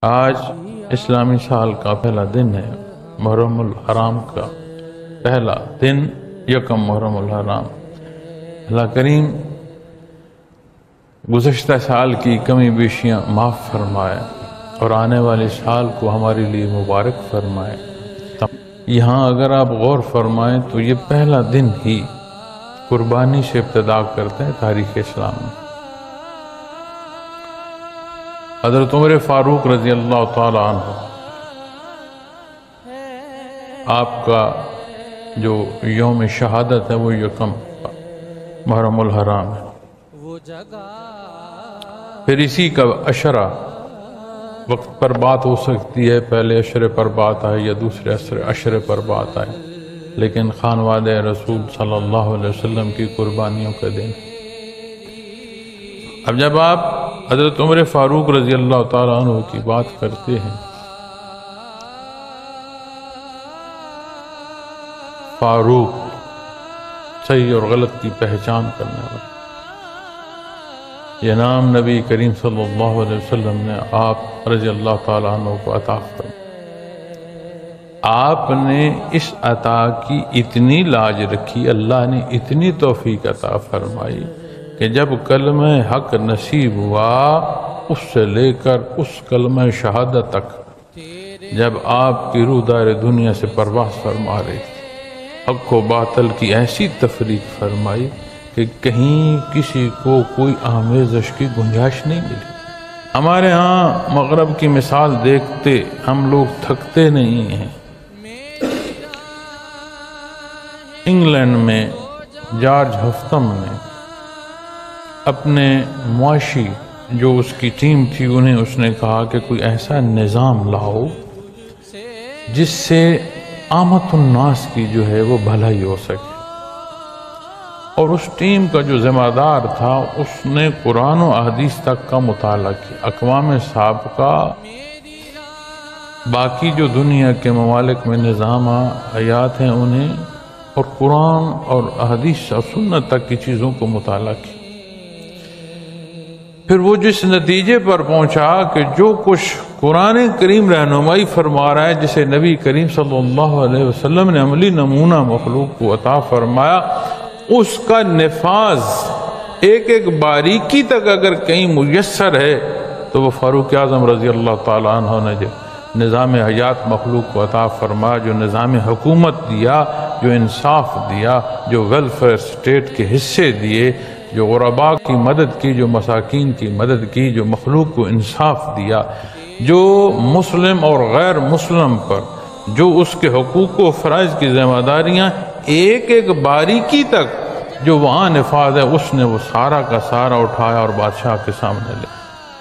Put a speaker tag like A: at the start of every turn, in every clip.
A: آج اسلامی سال کا پہلا دن ہے، محرم الحرام کا پہلا دن، یکم محرم الحرام۔ اللہ کریم گزشتہ سال کی کمی بیشیاں معاف فرمائے اور آنے والے سال کو ہمارے لیے مبارک فرمائے۔ یہاں اگر آپ غور فرمائیں تو یہ پہلا دن ہی قربانی سے ابتدا کرتے ہیں تاریخ اسلام میں۔ حضرت عمر فاروق رضی اللہ تعالی عنہ، آپ کا جو یوم شہادت ہے وہ یکم محرم الحرام ہے۔ پھر اسی کا عشرہ وقت پر بات ہو سکتی ہے، پہلے عشرے پر بات آئے یا دوسرے عشرے پر بات آئے، لیکن خانوادہ رسول صلی اللہ علیہ وسلم کی قربانیوں کا دن۔ اب جب آپ حضرت عمر فاروق رضی اللہ تعالیٰ عنہ کی بات کرتے ہیں، فاروق صحیح اور غلط کی پہچان کرنے والا، یہ نام نبی کریم صلی اللہ علیہ وسلم نے آپ رضی اللہ تعالیٰ عنہ کو عطا فرمایا۔ آپ نے اس عطا کی اتنی لاج رکھی، اللہ نے اتنی توفیق عطا فرمائی کہ جب کلمہ حق نصیب ہوا، اس سے لے کر اس کلمہ شہادت تک، جب آپ کی روح دار دنیا سے پرواز فرما رہی تھی، حق و باطل کی ایسی تفریق فرمائی کہ کہیں کسی کو کوئی آمیزش کی گنجائش نہیں ملی۔ ہمارے ہاں مغرب کی مثال دیکھتے ہم لوگ تھکتے نہیں ہیں۔ انگلینڈ میں جارج ہفتم نے اپنے معاشی جو اس کی ٹیم تھی، انہیں اس نے کہا کہ کوئی ایسا نظام لاؤ جس سے عامت الناس کی جو ہے وہ بھلائی ہو سکے۔ اور اس ٹیم کا جو ذمہ دار تھا، اس نے قرآن و احادیث تک کا مطالعہ کیا۔ اقوام سابقہ باقی جو دنیا کے ممالک میں نظام حیات ہیں انہیں، اور قرآن اور احادیث اور سنت تک کی چیزوں کو مطالعہ کیا۔ پھر وہ جس نتیجے پر پہنچا کہ جو کچھ قرآن کریم رہنمائی فرما رہا ہے، جسے نبی کریم صلی اللہ علیہ وسلم نے عملی نمونہ مخلوق کو عطا فرمایا، اس کا نفاذ ایک ایک باریکی تک اگر کہیں میسر ہے تو وہ فاروق اعظم رضی اللہ تعالیٰ عنہ نے جو نظام حیات مخلوق کو عطا فرمایا، جو نظام حکومت دیا، جو انصاف دیا، جو ویلفیئر سٹیٹ کے حصے دیے، جو غرباء کی مدد کی، جو مساکین کی مدد کی، جو مخلوق کو انصاف دیا، جو مسلم اور غیر مسلم پر جو اس کے حقوق و فرائض کی ذمہ داریاں ایک ایک باریکی تک جو وہاں نفاذ ہے، اس نے وہ سارا کا سارا اٹھایا اور بادشاہ کے سامنے لے۔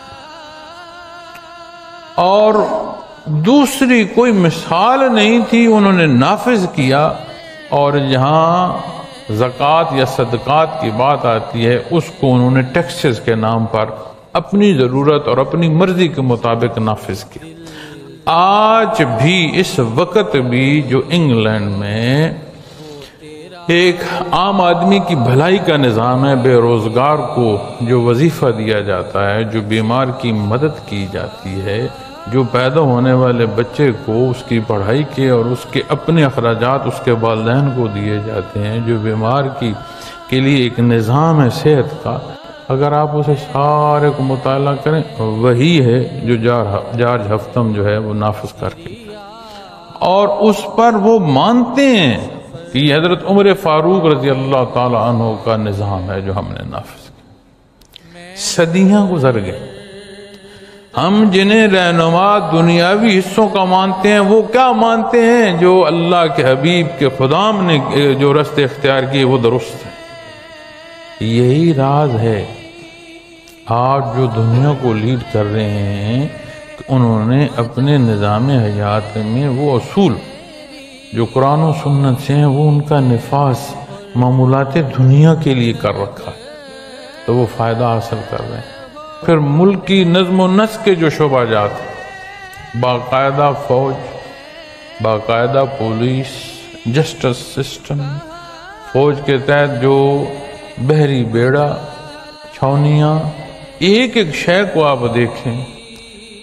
A: اور دوسری کوئی مثال نہیں تھی، انہوں نے نافذ کیا۔ اور جہاں زکوٰۃ یا صدقات کی بات آتی ہے، اس کو انہوں نے ٹیکسز کے نام پر اپنی ضرورت اور اپنی مرضی کے مطابق نافذ کیا۔ آج بھی اس وقت بھی جو انگلینڈ میں ایک عام آدمی کی بھلائی کا نظام ہے، بے روزگار کو جو وظیفہ دیا جاتا ہے، جو بیمار کی مدد کی جاتی ہے، جو پیدا ہونے والے بچے کو اس کی پڑھائی کے اور اس کے اپنے اخراجات اس کے والدین کو دیے جاتے ہیں، جو بیمار کے لیے ایک نظام ہے صحت کا، اگر آپ اسے سارے کو مطالعہ کریں، وہی ہے جو جارج ہفتم جو ہے وہ نافذ کر کے، اور اس پر وہ مانتے ہیں کہ یہ حضرت عمر فاروق رضی اللہ تعالی عنہ کا نظام ہے جو ہم نے نافذ کیا۔ صدیاں گزر گئیں، ہم جنہیں رہنما دنیاوی حصوں کا مانتے ہیں، وہ کیا مانتے ہیں؟ جو اللہ کے حبیب کے خدام نے جو رستے اختیار کیے وہ درست ہے۔ یہی راز ہے آج جو دنیا کو لیڈ کر رہے ہیں، کہ انہوں نے اپنے نظام حیات میں وہ اصول جو قرآن و سنت سے ہیں، وہ ان کا نفاذ معمولات دنیا کے لیے کر رکھا ہے، تو وہ فائدہ حاصل کر رہے ہیں۔ پھر ملک کی نظم و نسق کے جو شعبہ جات، باقاعدہ فوج، باقاعدہ پولیس، جسٹس سسٹم، فوج کے تحت جو بحری بیڑا، چھاونیاں، ایک ایک شے کو آپ دیکھیں،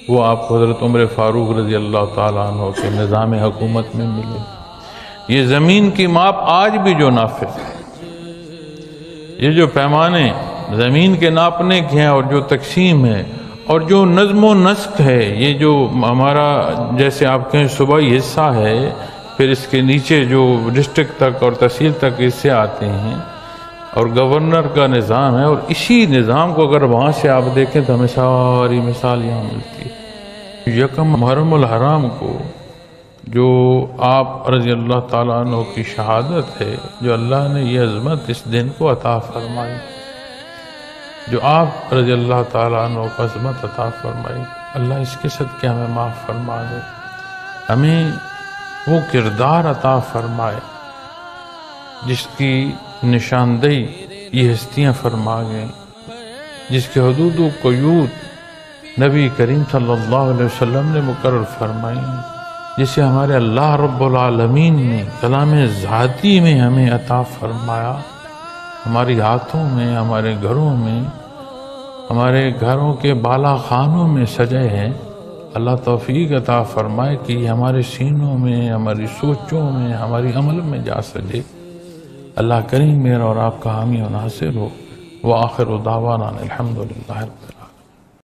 A: وہ آپ کو حضرت عمر فاروق رضی اللہ تعالیٰ عنہ کے نظام حکومت میں ملے۔ یہ زمین کی ماپ آج بھی جو نافذ ہے، یہ جو پیمانے زمین کے ناپنے کے ہیں اور جو تقسیم ہے اور جو نظم و نسق ہے، یہ جو ہمارا جیسے آپ کہیں صوبائی حصہ ہے، پھر اس کے نیچے جو ڈسٹرکٹ تک اور تحصیل تک حصے آتے ہیں اور گورنر کا نظام ہے، اور اسی نظام کو اگر وہاں سے آپ دیکھیں تو ہمیں ساری مثال یہاں ملتی ہے۔ یکم محرم الحرام کو جو آپ رضی اللہ تعالیٰ عنہ کی شہادت ہے، جو اللہ نے یہ عظمت اس دن کو عطا فرمائی، جو آپ رضی اللہ تعالیٰ عنہ کو عظمت عطا فرمائی، اللہ اس کے صدقے ہمیں معاف فرما دے، ہمیں وہ کردار عطا فرمائے جس کی نشاندہی یہ ہستیاں فرما گئیں، جس کے حدود و قیود نبی کریم صلی اللہ علیہ وسلم نے مقرر فرمائی، جسے ہمارے اللہ رب العالمین نے کلام ذاتی میں ہمیں عطا فرمایا، ہماری ہاتھوں میں، ہمارے گھروں میں، ہمارے گھروں کے بالا خانوں میں سجے ہیں۔ اللہ توفیق عطا فرمائے کہ یہ ہمارے سینوں میں، ہماری سوچوں میں، ہماری عمل میں جا سجے۔ اللہ کریم میرا اور آپ کا حامی و ناصر ہو۔ وآخر دعوانا الحمدللہ۔